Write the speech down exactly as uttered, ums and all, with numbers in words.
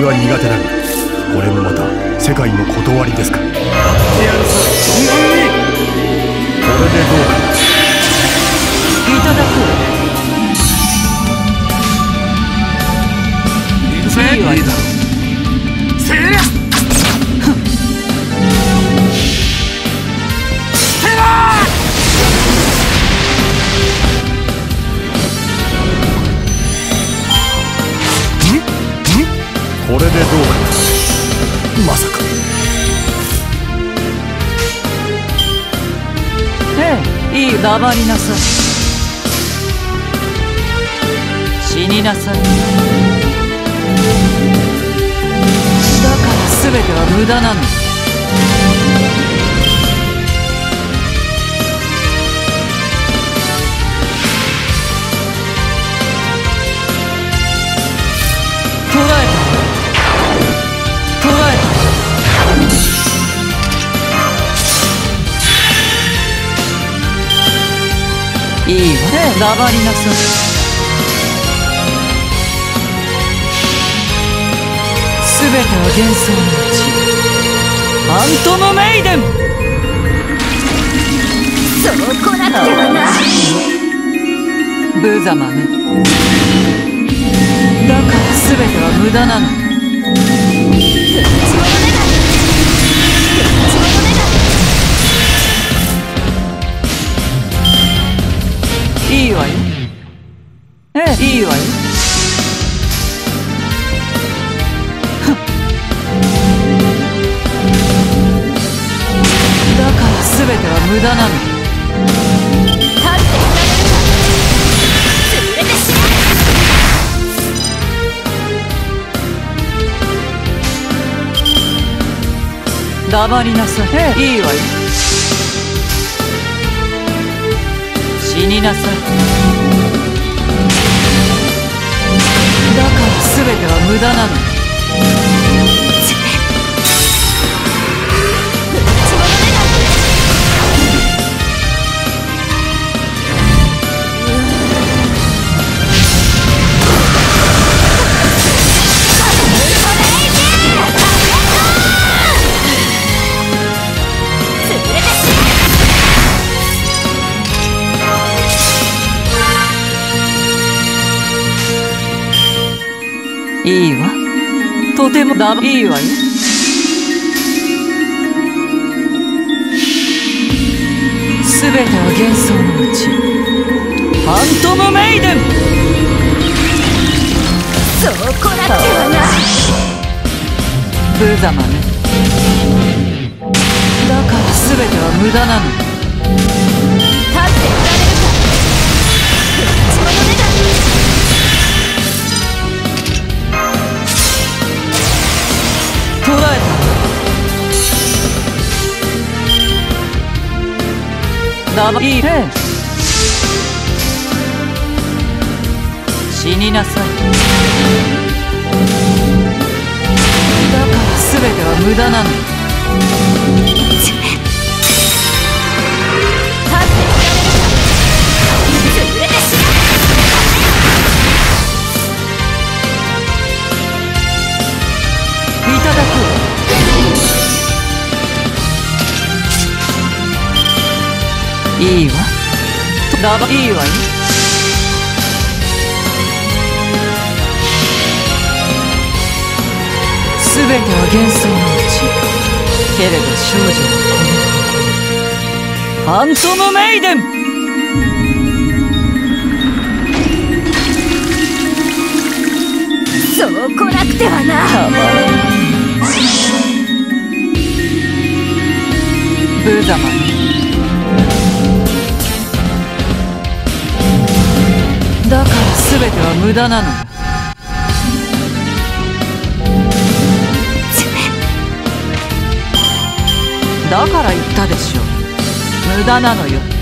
は苦手だが、これもまた世界の断りですか。やってやるさ、存分に。これでどうか。 いただく。いいわよ。せいや。 これでどうか。まさか。 ええ、いい。黙りなさい。死になさい。だから全ては無駄なの。捕らえた。捕らえた。いいわね。黙りなさい。全ては幻想のうち。ファントムメイデン。 そうこなくてはな。 無様ね。だから全ては無駄なの。いいわよ。ええ、いいわよ。だから全ては無駄なの。 立っていられるか。潰れてしまう。黙りなさい。ええ、いいわよ。死になさい。だから全ては無駄なの。いいわ。とてもだいいわよ。すべては幻想のうち。ファントムメイデン。 そうこなくてはな。 無様ね。だからすべては無駄なの。 立っていられるか。その目だ。 捕らえた。だばいいね。死になさい。だから全ては無駄なの。いただく。いいわ。だばいいわよ。すべては幻想のうち。けれど少女はこのファントムメイデン。 そうこなくてはな。 たまらん。無様ね。だから全ては無駄なのよ。だから言ったでしょ。無駄なのよ。